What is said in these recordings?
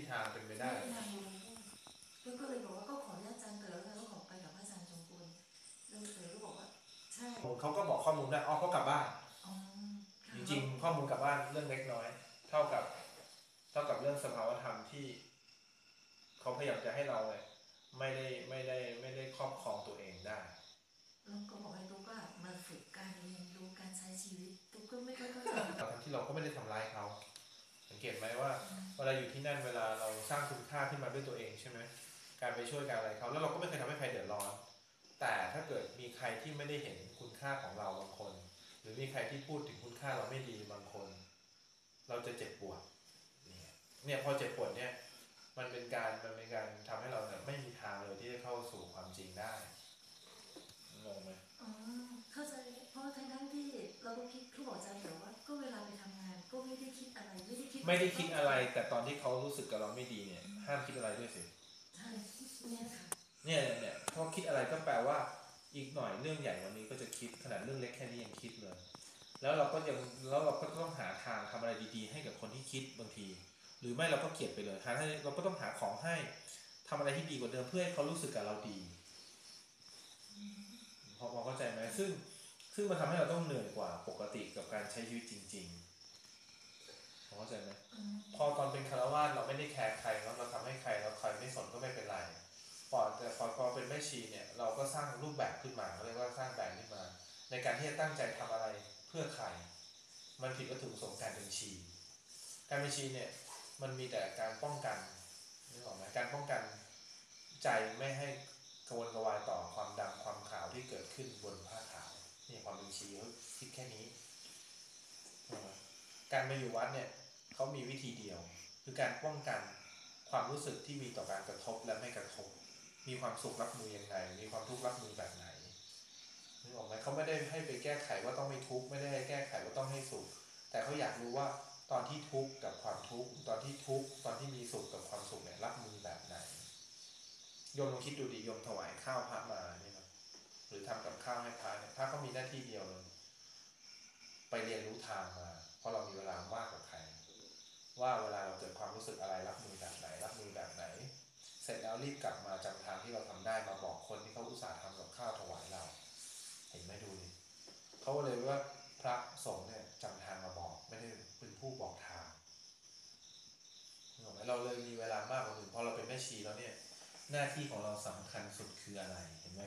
ทางเป็นไปได้ไม่มีทางรู้ก็เลยบอกว่าก็ขออนุญาตอาจารย์เต๋อแล้วก็ขอไปกับพระอาจารย์จงกรแล้วเต๋อก็บอกว่าใช่เขาก็บอกข้อมูลได้อ๋อเขากลับบ้านอ๋อจค่ะริงๆข้อมูลกลับบ้านเรื่องเล็กน้อยเท่ากับเรื่องสภาวธรรมที่เขาพยายามจะให้เราเนี่ยไม่ได้ครอบครองตัวเองได้แล้วก็บอกให้ตุ๊กก็มาฝึกการเรียนรู้การใช้ชีวิตตุ๊กก็ไม่ค่อยเข้าใจทั้งที่เราก็ไม่ได้ทำร้ายเขาสังเกตไหมว่าเวลาอยู่ที่นั่นเวลาเราสร้างคุณค่าขึ้นมาด้วยตัวเองใช่ไหมการไปช่วยการอะไรเขาแล้วเราก็ไม่เคยทำให้ใครเดือดร้อนแต่ถ้าเกิดมีใครที่ไม่ได้เห็นคุณค่าของเราบางคนหรือมีใครที่พูดถึงคุณค่าเราไม่ดีบางคนเราจะเจ็บปวดเนี่ยพอเจ็บปวดเนี่ยมันเป็นการทำให้เราเนี่ยไม่มีทางเลยที่จะเข้าสู่ความจริงได้งงไหมอ๋อเข้าใจเพราะทั้งที่เราก็คิดคือบอกอาจารย์เต๋อว่าก็เวลาไปทำงานก็ไม่ได้คิดอะไรไม่ได้คิดไม่ได้ว่าจะต้องคิดอะไรแต่ตอนที่เขารู้สึกกับเราไม่ดีเนี่ยห้ามคิดอะไรด้วยสิใช่เนี่ยค่ะเนี่ยพอคิดอะไรก็แปลว่าอีกหน่อยเรื่องใหญ่วันนี้ก็จะคิดขนาดเรื่องเล็กแค่นี้ยังคิดเลยแล้วเราก็ต้องหาทางทำอะไรดีๆให้กับคนที่คิดบางทีหรือไม่เราก็เกลียดไปเลยหาให้เราก็ต้องหาของให้ทำอะไรที่ดีกว่าเดิมเพื่อให้เขารู้สึกกับเราดีพอเข้าใจไหมซึ่งมันทำให้เราต้องเหนื่อยกว่าปกติกับการใช้ชีวิตจริงๆเข้าใจไหมพอตอนเป็นคารวาสเราไม่ได้แคร์ใครแล้วเราทำให้ใครแล้วใครไม่สนก็ไม่เป็นไรแต่พอเป็นแม่ชีเนี่ยเราก็สร้างรูปแบบขึ้นมาเขาเรียกว่าสร้างแบรนด์ขึ้นมาในการที่จะตั้งใจทำอะไรเพื่อใครมันผิดวัตถุประสงค์การเป็นชีการเป็นชีเนี่ยมันมีแต่การป้องกันนึกออกไหมการป้องกันใจไม่ให้กระวนกระวายต่อความดำความขาวที่เกิดขึ้นบนผ้าขาวนี่ความเป็นชีเขาคิดแค่นี้การมาอยู่วัดเนี่ยเขามีวิธีเดียวคือการป้องกันความรู้สึกที่มีต่อการกระทบและไม่กระทบมีความสุขรับมือยังไงมีความทุกข์รับมือแบบไหนนึกออกไหมเขาไม่ได้ให้ไปแก้ไขว่าต้องไม่ทุกข์ไม่ได้ให้แก้ไขว่าต้องให้สุขแต่เขาอยากรู้ว่าตอนที่ทุกข์กับความทุกข์ตอนที่ทุกข์ตอนที่มีสุขกับความสุขเนี่ยรับมือแบบไหนโยมลองคิดดูดิโยมถวายข้าวพระมาเนี่ยนะหรือทำกับข้าวให้พระเนี่ยพระก็มีหน้าที่เดียวเลยไปเรียนรู้ทางมาเพราะเรามีเวลามากกว่าใครว่าเวลาเราเกิดความรู้สึกอะไรรับมือแบบไหนรับมือแบบไหนเสร็จแล้วรีบกลับมาจำทางที่เราทำได้มาบอกคนที่เขาอุตส่าห์ทำกับข้าวถวายเราเห็นไหมดูดิเขาเลยว่าพระสงฆ์เนี่ยจำทางมาบอกไม่ได้เป็นผู้บอกทางเราเลยมีเวลามากกว่าอื่นพอเราเป็นแม่ชีแล้วเนี่ยหน้าที่ของเราสำคัญสุดคืออะไรเห็นไหม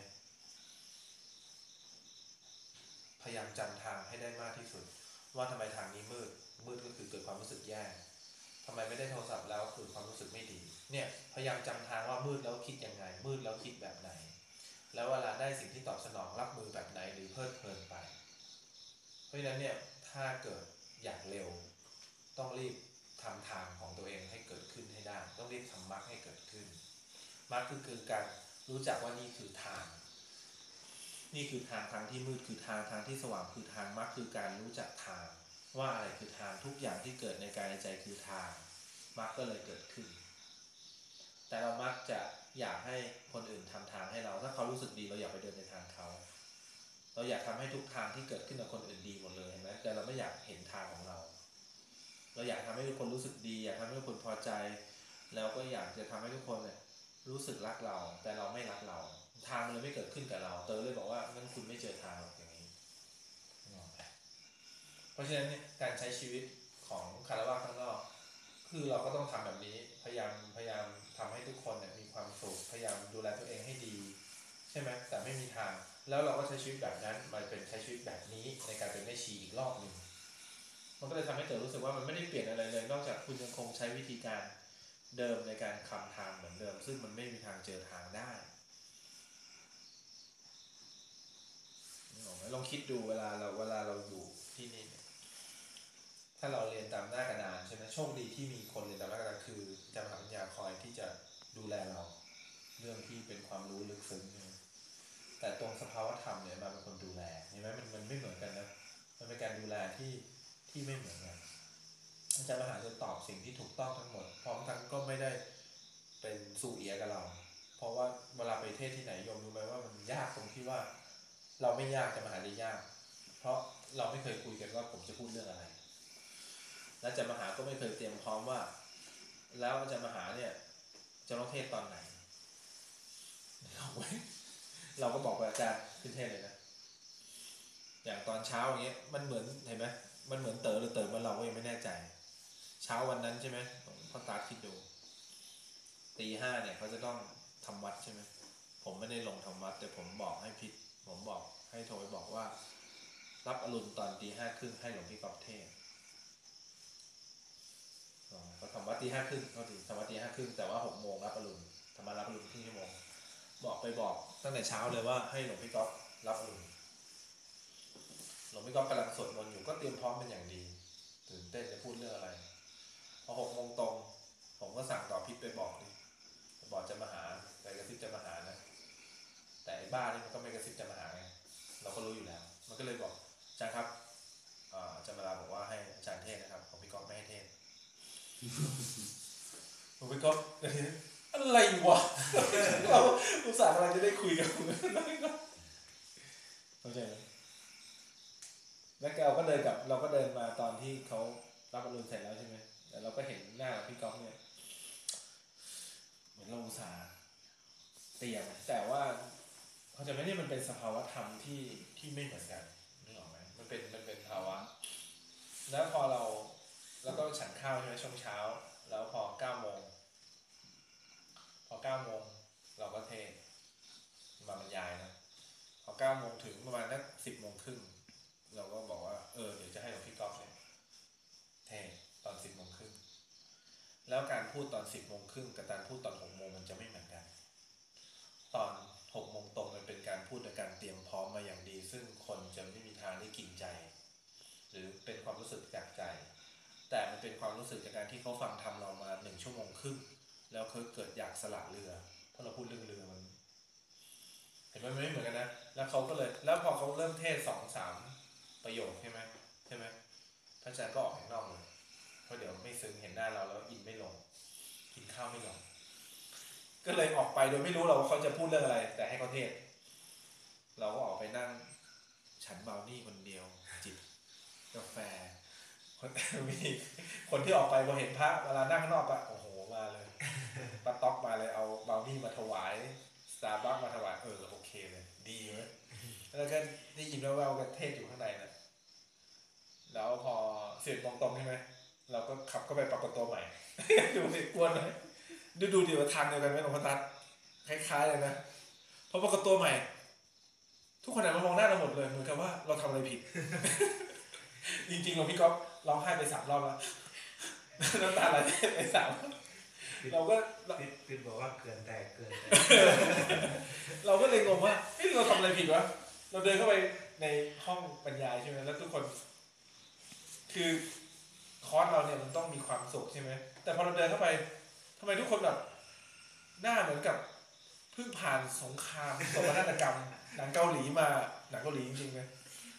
พยายามจำทางให้ได้มากที่สุดว่าทำไมทางนี้มืดก็คือเกิดความรู้สึกแย่ทำไมไม่ได้โทรศัพท์แล้วคือความรู้สึกไม่ดีเนี่ยพยายามจำทางว่ามืดแล้วคิดยังไงมืดแล้วคิดแบบไหนแล้วเวลาได้สิ่งที่ตอบสนองรับมือแบบไหนหรือเพลิดเพลินไปเพราะฉะนั้นเนี่ยถ้าเกิดอยากเร็วต้องรีบทำทางของตัวเองให้เกิดขึ้นให้ได้ต้องรีบทำมรรคให้เกิดขึ้นมรรคคือการรู้จักว่านี่คือทางนี่คือทางที่มืดคือทางที่สว่างคือทางมรรคคือการรู้จักทางว่าอะไรคือทางทุกอย่างที่เกิดในกายในใจคือทางมรรคก็เลยเกิดขึ้นแต่เรามักจะอยากให้คนอื่นทำทางให้เราถ้าเขารู้สึกดีเราอยากไปเดินในทางเขาเราอยากทำให้ทุกทางที่เกิดขึ้นกับคนอื่นดีหมดเลยเห็นไหมแต่เราไม่อยากเห็นทางของเราเราอยากทำให้ทุกคนรู้สึกดีอยากทำให้ทุกคนพอใจแล้วก็อยากจะทำให้ทุกคนเนี่ยรู้สึกรักเราแต่เราไม่รักเราทางมันเลยไม่เกิดขึ้นกับเราเตอเลยบอกว่างั้นคุณไม่เจอทางหรอกอย่างนี้เพราะฉะนั้นเนี่ยการใช้ชีวิตของคารวะข้างนอกคือเราก็ต้องทำแบบนี้พยายามทำให้ทุกคนเนี่ยมีความสุขพยายามดูแลตัวเองให้ดีใช่ไหมแต่ไม่มีทางแล้วเราก็ใช้ชีวิตแบบนั้นมาเป็นใช้ชีวิตแบบนี้ในการเป็นแม่ชีอีกรอบหนึ่ง มันก็เลยทำให้เต๋อรู้สึกว่ามันไม่ได้เปลี่ยนอะไรเลยนอกจากคุณยังคงใช้วิธีการเดิมในการคำทางเหมือนเดิมซึ่งมันไม่มีทางเจอทางได้ลองคิดดูเวลาเราอยู่ที่นี่เนี่ยถ้าเราเรียนตามหน้ากระดานใช่ไหมโชคดีที่มีคนเรียนตามหน้ากระดานคืออาจารย์มหาวิทยาคอยที่จะดูแลเราเรื่องที่เป็นความรู้ลึกซึ้งใช่ไหมแต่ตรงสภาวธรรมเนี่ยมาเป็นคนดูแลเห็นไหมมันไม่เหมือนกันนะมันเป็นการดูแลที่ไม่เหมือนกัน อาจารย์มหาจะตอบสิ่งที่ถูกต้องทั้งหมดพร้อมทั้งก็ไม่ได้เป็นสู่เอียกับเราเพราะว่าเวลาไปเทศที่ไหนโยมรู้ไหมว่ามันยากตรงที่ว่าเราไม่ยากจะมหาได้ยากเพราะเราไม่เคยคุยกันว่าผมจะพูดเรื่องอะไรและอาจารย์มหาก็ไม่เคยเตรียมพร้อมว่าแล้วอาจารย์มหาเนี่ยจะต้องเทศตอนไหนเราก็บอกว่าอาจารย์ขึ้นเทศเลยนะอย่างตอนเช้าอย่างเงี้ยมันเหมือนเห็นไหมมันเหมือนเต๋อหรือเต๋อมันเราก็ยังไม่แน่ใจเช้าวันนั้นใช่ไหมพ่อตาคิดดูตี 5เนี่ยเขาจะต้องทำวัดใช่ไหมผมไม่ได้ลงทำวัดแต่ผมบอกให้พิษผมบอกให้โทรไปบอกว่ารับอรุณตอนตี 5:30ให้หลวงพี่กอบเทศเขาทำวัดตี 5:30เขาดีทำวัดตี 5:30แต่ว่า6 โมงรับอรุณทำมารับอรุณครึ่งชั่วโมงบอกตั้งแต่เช้าเลยว่าให้หลวงพี่กอบรับอรุณหลวงพี่กอบกำลังสวดมนต์อยู่ก็เตรียมพร้อมเป็นอย่างดีตื่นเต้นจะพูดเรื่องอะไรพอ6 โมงตรงผมก็สั่งต่อพิษไปบอกจะมาหาแต่กระซิบจะมาหานะแต่ไอ้บ้านี่มันก็ไม่กระซิบจะมาหาไงเราก็รู้อยู่แล้วมันก็เลยบอกอาจารย์ครับอาจารย์มาลาบอกว่าให้อาจารย์เทศนะครับของพี่ก๊อฟไม่ให้เทศของพี่ก๊อฟอะไรวะเราอุตส่าห์กำลังจะได้คุยกับคุณเข้าใจไหมแล้วเราก็เดินมาตอนที่เขารับบอลลูนเสร็จแล้วใช่ไหมแต่เราก็เห็นหน้าพี่ก๊อฟเนี่ยเหมือนเราอุตส่าห์เตรียมแต่ว่าเขาจะไม่ได้มันเป็นสภาวะธรรมที่ไม่เหมือนกันนึกออกไหมมันเป็นภาวะแล้วพอแล้วก็ฉันข้าวใช่ไหมช่วงเช้าแล้วพอ9 โมงเราก็เทศมาบรรยายนะพอ9 โมงถึงประมาณนัก10 โมงครึ่งเราก็บอกว่าเดี๋ยวจะให้หลวงพี่ก๊อฟเนี่ยเทศตอน10 โมงครึ่งแล้วการพูดตอน10 โมงครึ่งกับการพูดตอน6 โมงมันจะไม่เหมือนกันตอน6 โมงตรงมันเป็นการพูดในการเตรียมพร้อมมาอย่างดีซึ่งคนจะไม่มีทางได้กินใจหรือเป็นความรู้สึกจากใจแต่มันเป็นความรู้สึกจากการที่เขาฟังทำเรามา1 ชั่วโมงครึ่งแล้วเขาเกิดอยากสละเรือเพราะเราพูดเรื่องเรือมันเห็นไหมไม่เหมือนกันนะแล้วเขาก็เลยแล้วพอเขาเริ่มเทศ2-3 ประโยคใช่ไหมพระอาจารย์ก็ออกข้างนอกเลยเพราะเดี๋ยวไม่ซึ้งเห็นหน้าเราแล้วอินไม่ลงกินข้าวไม่ลงก็เลยออกไปโดยไม่รู้เราว่าเขาจะพูดเรื่องอะไรแต่ให้เขาเทศเราก็ออกไปนั่งฉันเบลนี่คนเดียวจิบกาแฟมีคนที่ออกไปพอเห็นพระเวลานั่งข้างนอกปะโอ้โหมาเลยป้าต๊อกมาเลยเอาเบลนี่มาถวายสตาร์บัคมาถวายโอเคเลยดีไหมแล้วก็ได้ยินแว่วๆกันเทศอยู่ข้างในนะแล้วพอ11 โมงตรงใช่ไหมเราก็ขับเข้าไปปรับประตูใหม่ ดูสิกวนเลยดูดีว่าทางเดียวกันไหมหลวงพ่อทัศน์คล้ายๆเลยนะพอปรากฏตัวใหม่ทุกคนหันมามองหน้าเราหมดเลยเหมือนกับว่าเราทำอะไรผิด จริงๆหลวงพี่ก๊อฟร้องไห้ไป3 รอบแล้วน้ำตาไหลไป3เราก็ติดบอกว่าเกินแต่เราก็เลยงงว่าเราทำอะไรผิดวะเราเดินเข้าไปในห้องบรรยายใช่ไหมแล้วทุกคนคือคอร์สเราเนี่ยมันต้องมีความสุขใช่ไหมแต่พอเราเดินเข้าไปทำไมทุกคนแบบหน้าเหมือนกับเพิ่งผ่านสงครามโศกนาฏกรรมหนังเกาหลีมาหนังเกาหลีจริงๆเลย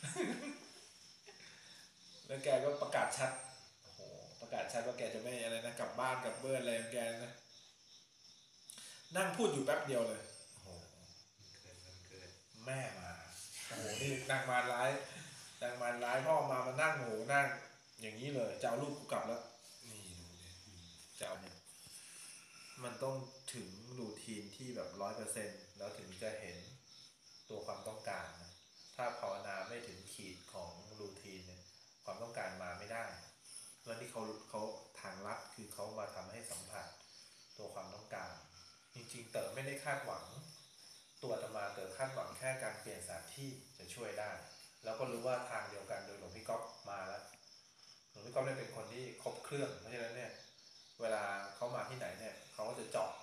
แล้วแกก็ประกาศชัดโอ้โหประกาศชัดว่าแกจะไม่อะไรนะกลับบ้านกลับเบิร์ดอะไรของแกนะนั่งพูดอยู่แป๊บเดียวเลยโอ้โหแม่มาโอ้โหนี่นางมารร้ายพ่อมานั่งโหนั่งอย่างนี้เลยจะเอาลูกกูกลับแล้วนี่ดูดิจะเอาเนี่ยมันต้องถึงรูทีนที่แบบ100%แล้วถึงจะเห็นตัวความต้องการนะถ้าภาวนาไม่ถึงขีดของรูทีนเนี่ยความต้องการมาไม่ได้แล้วที่เขาทางลัดคือเขามาทำให้สัมผัสตัวความต้องการจริงๆเต๋อไม่ได้คาดหวังตัวอาตมาเต๋อคาดหวังแค่การเปลี่ยนสถานที่จะช่วยได้แล้วก็รู้ว่าทางเดียวกันโดยหลวงพี่ก๊อฟมาแล้วหลวงพี่ก๊อฟเนี่ยเป็นคนที่ครบเครื่องเพราะฉะนั้นเนี่ยเวลาเขามาที่ไหนเนี่ยเขาก็จะเจาะ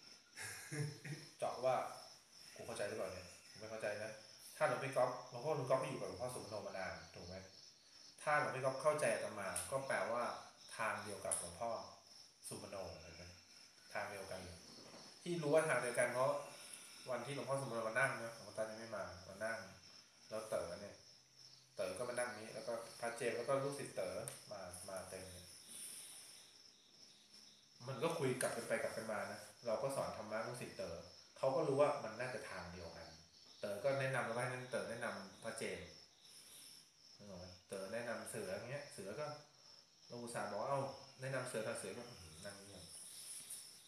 ว่ากูเข้าใจหรือเปล่าเนี่ยไม่เข้าใจนะถ้าหลวงพี่ก๊อฟหลวงพี่ก๊อฟไม่อยู่กับหลวงพ่อสุมโนมานานถูกไหมถ้าหลวงพี่ก๊อฟเข้าใจอาตมาก็แปลว่าทางเดียวกับหลวงพ่อสุมโนเห็นไหมทางเดียวกันเลยที่รู้ว่าทางเดียวกันเพราะวันที่หลวงพ่อสุมโนมานั่งนะหลวงพ่อตายังไม่มานั่งแล้วเต๋อเนี่ยเต๋อก็มานั่งนี้แล้วก็พระเจมแล้วก็ลูกศิษย์เต๋อมาเต็มเลยมันก็คุยกลับกันไปกลับกันมานะเราก็สอนธรรมะลูกศิษย์เต๋อเขาก็รู้ว่ามันน่าจะทางเดียวกันเต๋อก็แนะนำแล้วว่านั้นเต๋อแนะนำพระเจมเต๋อแนะนำเสืออย่างเงี้ยเสือก็เราอุตส่าห์บอกว่าแนะนำเสือแต่เสือก็นั่งเงียบ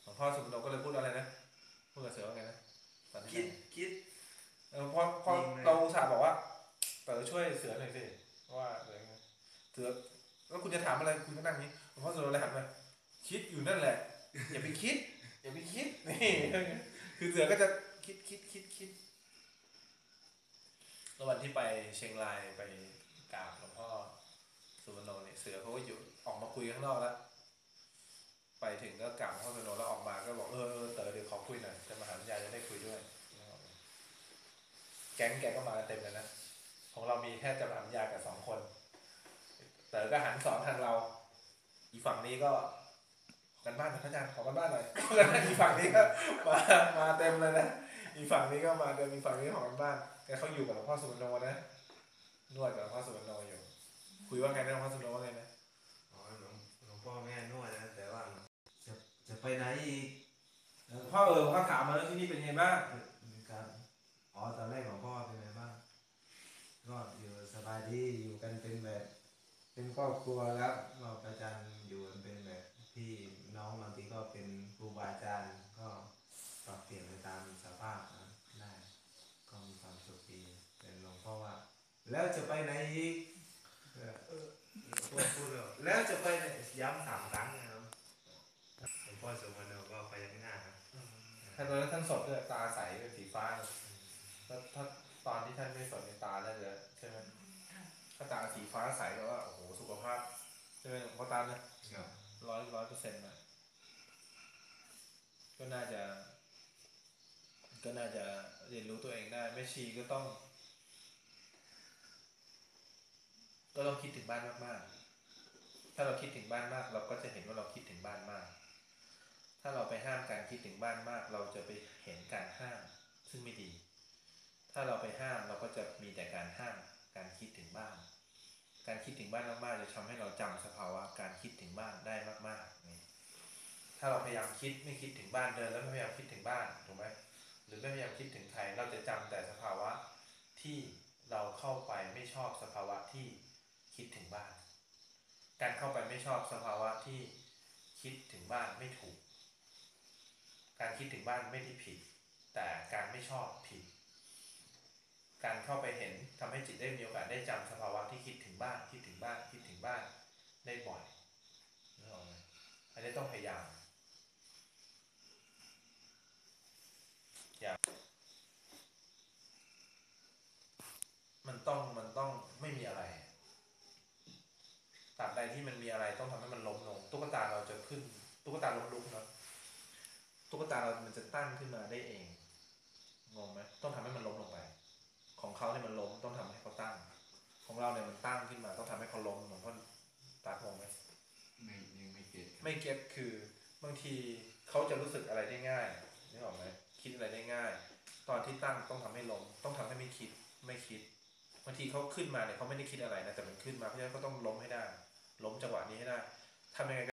หลวงพ่อสุมโนก็เลยพูดอะไรนะพูดกับเสือว่าไงนะตอนที่คิดพอจริงเลยเราอุตส่าห์บอกว่าเต๋อช่วยเสือหน่อยสิว่าอะไรเงี้ยเสือแล้วคุณจะถามอะไรคุณก็นั่งนี้หลวงพ่อสุมโนเลยหันมาคิดอยู่นั่นแหละอย่าไปคิดอย่าไปคิดนี่คือเสือก็จะคิดแล้ววันที่ไปเชียงรายไปกราบหลวงพ่อสุวรรณโนเนี่ยเสือเขาก็อยู่ออกมาคุยข้างนอกแล้ว ไปถึงก็กราบหลวงพ่อสุวรรณโนแล้วออกมาก็บอกเต๋อเดี๋ยวขอคุยหน่อยจะมาหาคุณยายจะได้คุยด้วยแก๊งแกก็มากันเต็มเลยนะของเรามีแค่จะมาหาคุณยายกับ2 คนเต๋อก็หันสอนทางเรา อีกฝั่งนี้ก็กันบ้านหน่อยพระอาจารย์ขอกันบ้านหน่อยอีกฝั่งนี้ก็มาเต็มเลยนะอีกฝั่งนี้ก็มาเต็มอีกฝั่งนี้ขอกันบ้านแกเขาอยู่กับหลวงพ่อสุวรรณโนนะนวดกับหลวงพ่อสุวรรณโนอยู่คุยว่าไงนะหลวงพ่อสุวรรณโนว่าไงนะอ๋อหลวงพ่อแม่นวดนะแต่ว่าจะไปไหนอีกพ่อเขาถามมาแล้วที่นี่เป็นไงบ้างมีการอ๋อตอนแรกหลวงพ่อเป็นไงบ้างก็อยู่สบายดีอยู่กันเป็นแบบเป็นครอบครัวแล้วก็อาจารย์อยู่กันเป็นแบบพี่น้องบางทีก็เป็นครูบาอาจารย์ก็ปรับเปลี่ยนไปตามสภาพนะได้ก็มีความสุขดีแต่หลวงพ่อว่าแล้วจะไปไหนอีกพูดแล้วจะไปไหนย้ำ3 ครั้งนะครับหลวงพ่อสุวรรณโนก็ไปยังหน้าครับท่านตอนนั้นท่านสดด้วยตาใสเป็นสีฟ้าเลยถ้าตอนที่ท่านไม่สดในตาแล้วจะใช่ไหมค่ะถ้าตาสีฟ้าใสแปลว่าโอ้โหสุขภาพใช่ไหมหลวงพ่อตานะ100%นะก็น่าจะเรียนรู้ตัวเองได้แม่ชีก็ต้องคิดถึงบ้านมากๆถ้าเราคิดถึงบ้านมากเราก็จะเห็นว่าเราคิดถึงบ้านมาก ถ้าเราไปห้ามการคิดถึงบ้านมากเราจะไปเห็นการห้ามซึ่งไม่ดี ถ้าเราไปห้ามเราก็จะมีแต่การห้ามการคิดถึงบ้าน การคิดถึงบ้านมากๆจะทำให้เราจำสภาวะการคิดถึงบ้านได้มากๆนี่ถ้าเราพยายามคิดไม่คิดถึงบ้านเดินแล้วไม่พยายามคิดถึงบ้านถูกไหมหรือไม่พยายามคิดถึงใครเราจะจำแต่สภาวะที่เราเข้าไปไม่ชอบสภาวะที่คิดถึงบ้าน การเข้าไปไม่ชอบสภาวะที่คิดถึงบ้านไม่ถูก การคิดถึงบ้านไม่ได้ผิด แต่การไม่ชอบผิด การเข้าไปเห็นทำให้จิตได้มีโอกาสได้จำสภาวะที่คิดถึงบ้านได้บ่อยนึกออกไหมอันนี้ต้องพยายามมันต้องไม่มีอะไรตราบใดที่มันมีอะไรต้องทำให้มันล้มลงตุ๊กตาเราจะขึ้นตุ๊กตาล้มลุกเนาะตุ๊กตาเรามันจะตั้งขึ้นมาได้เองงงไหมต้องทำให้มันล้มลงไปของเขาเนี่ยมันล้มต้องทำให้เขาตั้งของเราเนี่ยมันตั้งขึ้นมาต้องทำให้เขาล้มหลวงพ่อตางงไหมยังไม่เก็ตไม่เก็ตคือบางทีเขาจะรู้สึกอะไรได้ง่ายนึกออกไหมคิดอะไรได้ง่ายตอนที่ตั้งต้องทำให้ล้มต้องทำให้ไม่คิดบางทีเขาขึ้นมาเนี่ยเขาไม่ได้คิดอะไรนะแต่มันขึ้นมาเพราะฉะนั้นก็ต้องล้มให้ได้ล้มจังหวะนี้ให้ได้ทำยังไง